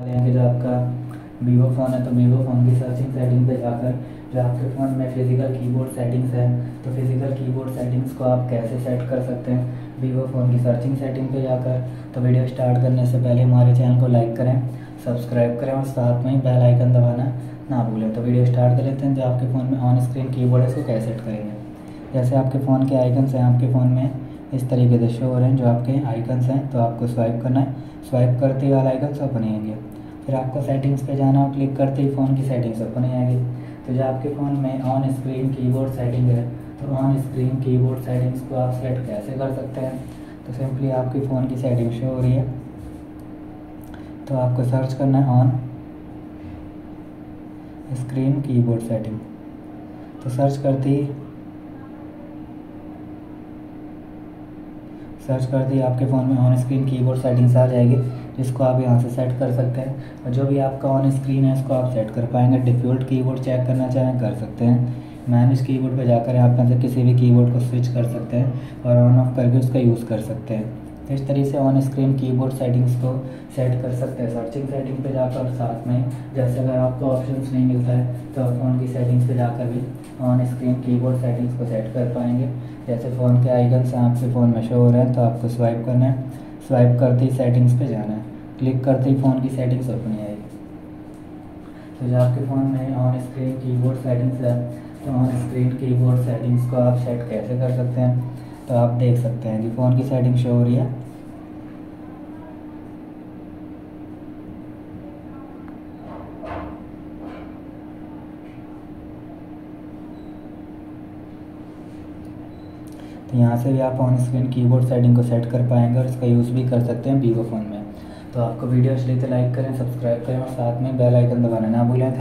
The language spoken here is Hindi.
कि जो आपका वीवो फ़ोन है तो वीवो फ़ोन की सर्चिंग सेटिंग पे जाकर जो आपके फ़ोन में फिजिकल कीबोर्ड सेटिंग्स है तो फिजिकल कीबोर्ड सेटिंग्स को आप कैसे सेट कर सकते हैं वीवो फ़ोन की सर्चिंग सेटिंग पे जाकर। तो वीडियो स्टार्ट करने से पहले हमारे चैनल को लाइक करें, सब्सक्राइब करें और साथ में ही बेल आइकन दबाना ना भूलें। तो वीडियो स्टार्ट कर लेते हैं। जो आपके फ़ोन में ऑन स्क्रीन कीबोर्ड है इसको कैसे सेट करेंगे। जैसे आपके फ़ोन के आइकन्स हैं आपके फ़ोन में इस तरीके से शो हो रहे हैं। जो आपके आइकन्स हैं तो आपको स्वाइप करना है, स्वाइप करते ही वाला आइकन्स ओपन आएंगे। फिर आपको सेटिंग्स पे जाना और क्लिक करते ही फ़ोन की सेटिंग्स ओपन आएगी। तो जो आपके फ़ोन में ऑन स्क्रीन कीबोर्ड सेटिंग है तो ऑन स्क्रीन कीबोर्ड सेटिंग्स को आप सेट कैसे कर सकते हैं। तो सिंपली आपकी फ़ोन की सेटिंग शो हो रही है तो आपको सर्च करना है ऑन स्क्रीन कीबोर्ड सेटिंग। तो सर्च करते ही आपके फ़ोन में ऑन स्क्रीन कीबोर्ड सेटिंग्स आ जाएगी जिसको आप यहाँ से सेट कर सकते हैं। और जो भी आपका ऑन स्क्रीन है इसको आप सेट कर पाएंगे। डिफ़ॉल्ट कीबोर्ड चेक करना चाहें कर सकते हैं। मैनेज कीबोर्ड पे जाकर आप में से किसी भी कीबोर्ड को स्विच कर सकते हैं और ऑन ऑफ करके उसका यूज़ कर सकते हैं। तो इस तरीके से ऑन स्क्रीन कीबोर्ड सेटिंग्स को सेट कर सकते हैं सर्चिंग सेटिंग पे जाकर। साथ में जैसे अगर आपको ऑप्शंस नहीं मिलता है तो आप फ़ोन की सेटिंग्स पे जाकर भी ऑन स्क्रीन कीबोर्ड सेटिंग्स को सेट कर पाएंगे। जैसे फ़ोन के आइकन्स आपके फ़ोन में शो हो रहे हैं तो आपको स्वाइप करना है, स्वाइप करते ही सेटिंग्स पे जाना है, क्लिक करते ही फ़ोन की सेटिंग्स ओपन आएगी। तो जो आपके फ़ोन में ऑन स्क्रीन कीबोर्ड सेटिंग्स है तो ऑन स्क्रीन कीबोर्ड सेटिंग्स को आप सेट कैसे कर सकते हैं। तो आप देख सकते हैं कि फ़ोन की सेटिंग शो हो रही है। तो यहाँ से भी आप ऑन स्क्रीन कीबोर्ड सेटिंग को सेट कर पाएंगे और इसका यूज़ भी कर सकते हैं वीवो फ़ोन में। तो आपको वीडियो अच्छी लगी तो लाइक करें, सब्सक्राइब करें और साथ में बेल आइकन दबाना ना भूलें।